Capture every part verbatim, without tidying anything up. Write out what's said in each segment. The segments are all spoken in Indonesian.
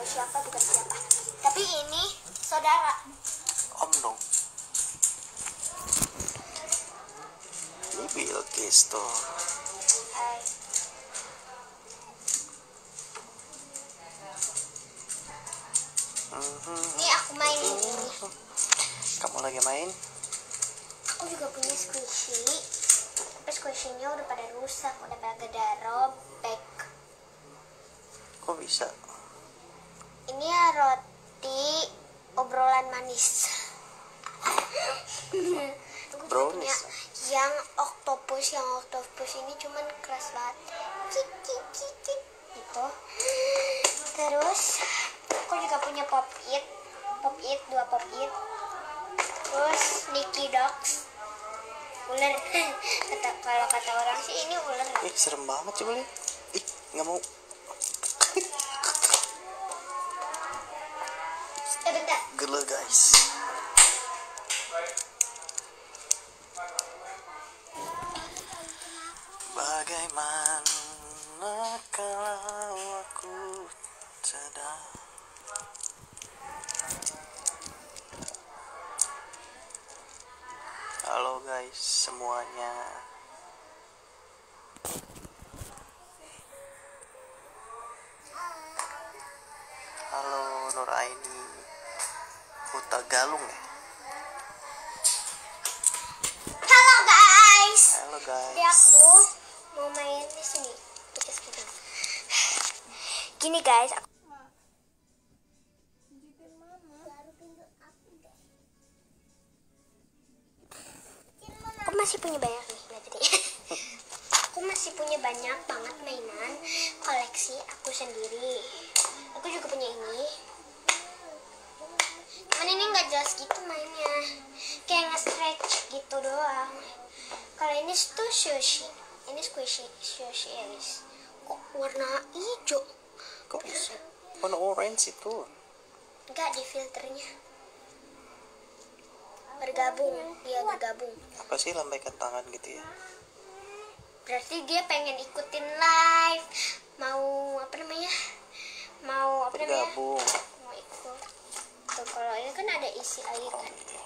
tahu siapa bukan siapa. Tapi ini saudara. Om dong. Ini Bilqis tuh. Hai. Mhm. Ini aku mainin ini. Kamu lagi main? Aku juga punya squishy. Tapi squishy-nya udah pada rusak, udah pada robek. Kok bisa? Ini ya roti obrolan manis. Aku punya Brownies. yang octopus, yang octopus ini cuman keras banget. Cik cik cik cik gitu. Terus aku juga punya pop it, pop it dua pop it. Terus Nicky Dogs, ular. Kata kalau kata orang sih ini ular. Ih, serem banget coba lihat. Ih, nggak mau. Eh bentar. Gila guys. Bagaimana kalau aku sedang Halo guys semuanya. Halo Nuraini Huta Galung ya. Halo guys. Halo guys. Jadi aku mau main di sini. Kita sekitar. Gini guys, aku Aku masih punya banyak nih, lihat tadi. Aku masih punya banyak banget mainan koleksi aku sendiri. Aku juga punya ini. Cuman ini nggak jelas gitu mainnya, kayak nge-stretch gitu doang. Kalau ini tuh sushi, ini squishy, sushi ya guys. Kok warna hijau? Kok bisa? Warna orange itu. Enggak, di filternya bergabung, dia bergabung. Apa sih lambaikan tangan gitu ya? Berarti dia pengen ikutin live, mau apa namanya? Mau apa namanya? Bergabung. Mau ikut. Tuh kalau ini kan ada isi air Oh, kan. iya.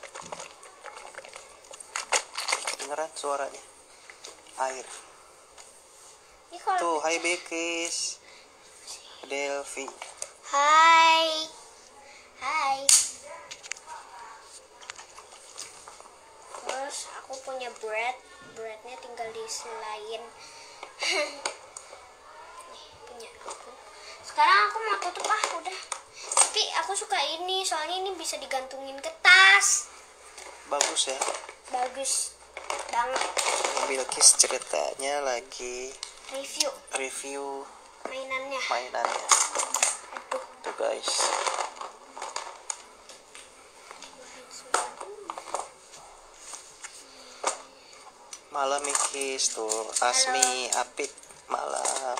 Kedengeran suaranya? Air. Ini kalau Tuh, hai Bilqis. Delvi. Hai. Hai. Terus aku punya bread. Breadnya tinggal diselain. Nih, punya aku. Sekarang aku mau tutup ah, udah. Tapi aku suka ini, soalnya ini bisa digantungin ke tas. Bagus ya. Bagus banget. Bilqis ceritanya lagi Review review mainannya. mainannya. Aduh. Tuh guys. Malam Ikis tuh. Asmi, Apit, malam.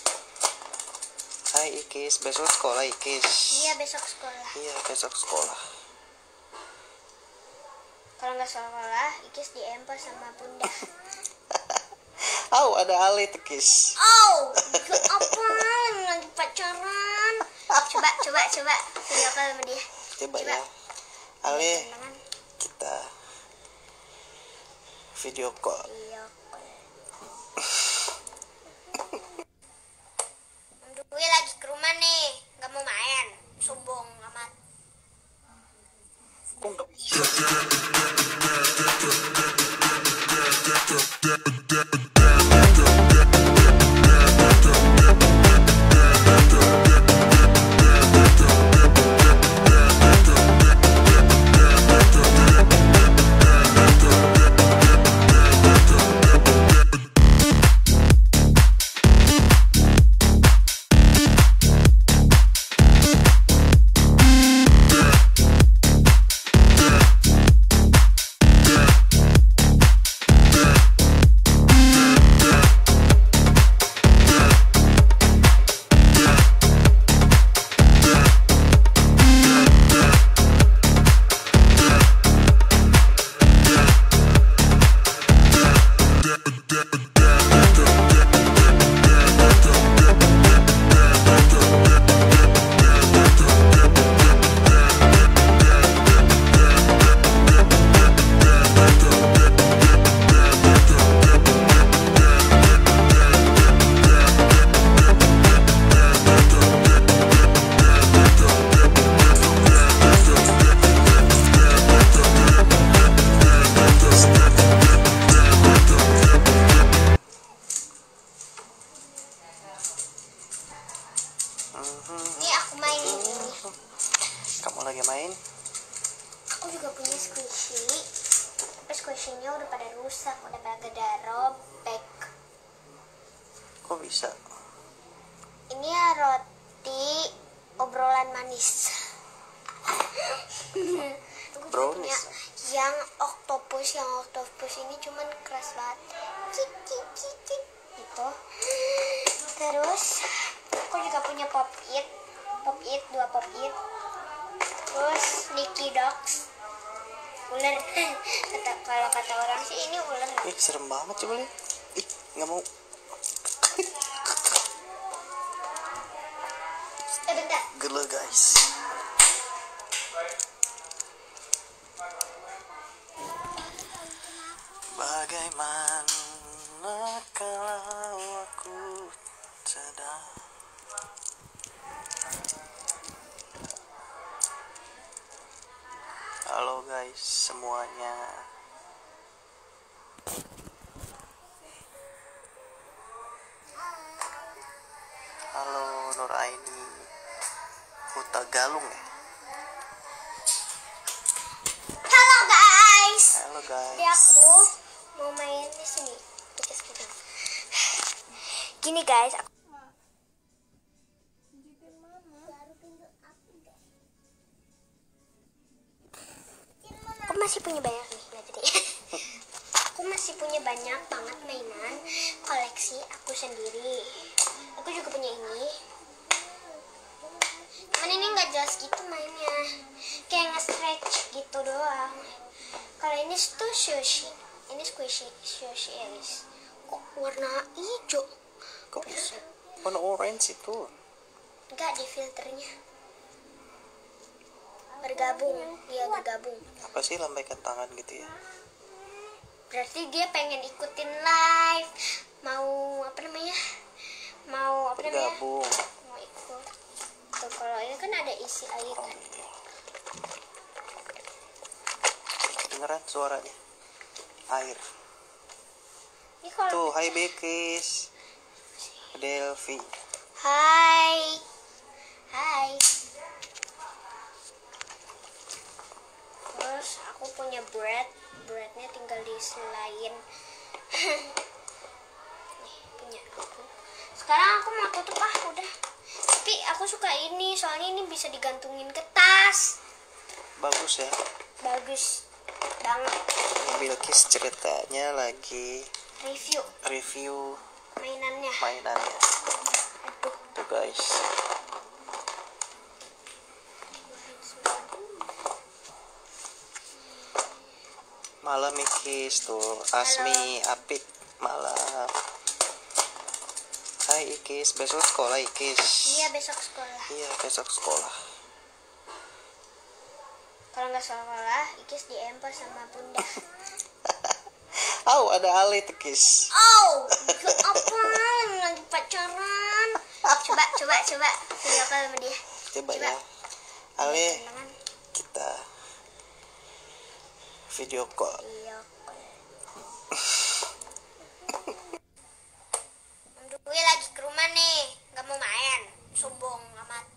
Hai Ikis, besok sekolah Ikis. Iya, besok sekolah. Iya, besok sekolah. Kalau nggak sekolah, Ikis diempel sama bunda. Au, ada Ali Ikis. Oh, apaan? Lagi pacaran. Coba, coba, coba. Video call sama dia. Coba, Coba. ya. Ali, Tunangan. kita video call. Video call. Dwi lagi ke rumah nih, nggak mau main. Sombong amat. Kok nggak bisa? main? Aku juga punya squishy, tapi squishy-nya udah pada rusak, udah pada robek. Kok bisa? Ini ya roti obrolan manis. Aku punya Brownies. yang octopus, yang octopus ini cuman keras banget. Cik cik cik cik gitu. Terus aku juga punya pop it, pop it dua pop it. Terus Nicky Dogs, ular. Kata kalau kata orang sih ini ular. Ih, serem banget coba lihat. Ih, nggak mau. Eh bentar. Gila guys. Bagaimana kalau aku sedang Halo guys semuanya. Halo Nur Aini Huta Galung ya. Halo guys. Halo guys. Jadi aku mau main di sini. Gini guys, aku aku masih punya banyak nih, nggak jadi. Aku masih punya banyak banget mainan koleksi aku sendiri. Aku juga punya ini. Cuman ini nggak jelas gitu mainnya, kayak nge-stretch gitu doang. Kalau ini tuh sushi, ini squishy, sushi Alice. Kok warna hijau? Kok bisa? Warna orange itu. Enggak, di filternya bergabung, dia bergabung. Apa sih lambaikan tangan gitu ya? Berarti dia pengen ikutin live, mau apa namanya? Mau apa namanya? Bergabung. Mau ikut. Tuh kalau ini kan ada isi air Oh, kan. iya. Dengeran suaranya? Air. Ini kalau Tuh, hai Bekis. Delvi. Hai. Hai. Terus aku punya bread. Breadnya tinggal diselain. Nih, punya aku. Sekarang aku mau tutup ah, udah. Tapi aku suka ini, soalnya ini bisa digantungin ke tas. Bagus ya. Bagus banget. Bilkis ceritanya lagi Review review mainannya. mainannya. Aduh. Tuh guys. Malam Ikis tuh. Asmi Apik malam. Hai Ikis, besok sekolah Ikis. Iya, besok sekolah. Iya, besok sekolah. Kalau nggak sekolah, Ikis diempel sama bunda. Au, ada Ale Tekis. Oh, ya apa? Lagi pacaran. Coba, coba, coba. Video call sama dia. Coba Coba. ya. Ale, Tangan. kita video call. Iya. Dwi lagi ke rumah nih, nggak mau main. Sombong amat.